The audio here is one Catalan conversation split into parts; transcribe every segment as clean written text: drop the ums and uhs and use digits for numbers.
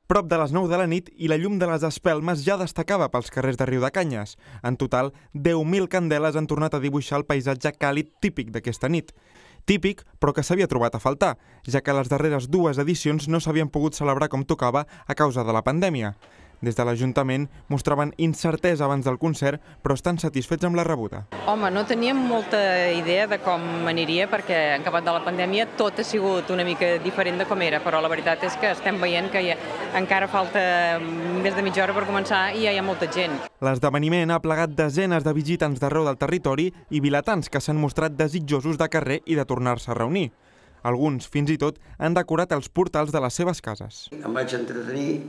Prop de les 9 de la nit i la llum de les espelmes ja destacava pels carrers de Riudecanyes. En total, 10.000 candeles han tornat a dibuixar el paisatge càlid típic d'aquesta nit. Típic, però que s'havia trobat a faltar, ja que les darreres dues edicions no s'havien pogut celebrar com tocava a causa de la pandèmia. Des de l'Ajuntament mostraven incertesa abans del concert, però estan satisfets amb la rebuda. Home, no teníem molta idea de com aniria, perquè en acabat de la pandèmia tot ha sigut una mica diferent de com era, però la veritat és que estem veient que encara falta més de mitja hora per començar i ja hi ha molta gent. L'esdeveniment ha plegat desenes de visitants d'arreu del territori i vilatans que s'han mostrat desitjosos de carrer i de tornar-se a reunir. Alguns, fins i tot, han decorat els portals de les seves cases. Em vaig entretenir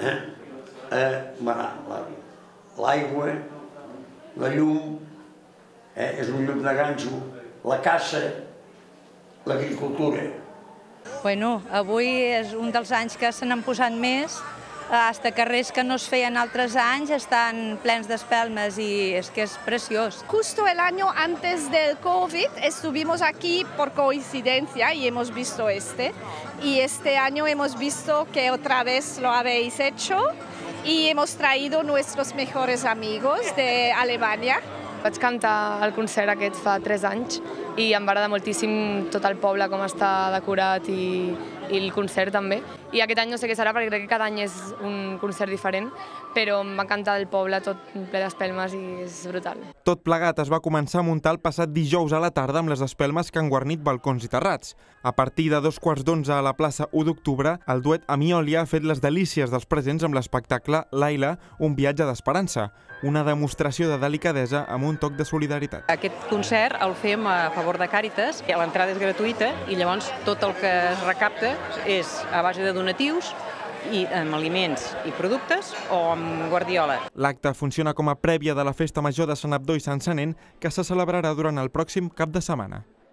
l'aigua, la llum, és un lloc de ganxo, la caça, l'agricultura. Bueno, avui és un dels anys que se n'han posat més, hasta carrers que no es feien altres anys estan plens d'espelmes i és que és preciós. Justo el año antes del COVID estuvimos aquí por coincidencia y hemos visto y este año hemos visto que otra vez lo habéis hecho y hemos traído nuestros mejores amigos de Alemania. Vaig cantar al concert aquest fa 3 anys i em va agradar moltíssim tot el poble, com està decorat i el concert també. I aquest any no sé què serà perquè crec que cada any és un concert diferent, però em va encantar el poble tot ple d'espelmes i és brutal. Tot plegat es va començar a muntar el passat dijous a la tarda amb les espelmes que han guarnit balcons i terrats. A partir de 11:15 a la plaça 1 d'octubre, el duet Amiolia ha fet les delícies dels presents amb l'espectacle Laila, un viatge d'esperança, una demostració de delicadesa amb un toc de solidaritat. Aquest concert el fem a favor de Càritas, l'entrada és gratuïta i llavors tot el que es recapta és a base de donatius i amb aliments i productes o amb guardiola. L'acte funciona com a prèvia de la Festa Major de Sant Abdó i Sant Senén, que se celebrarà durant el pròxim cap de setmana.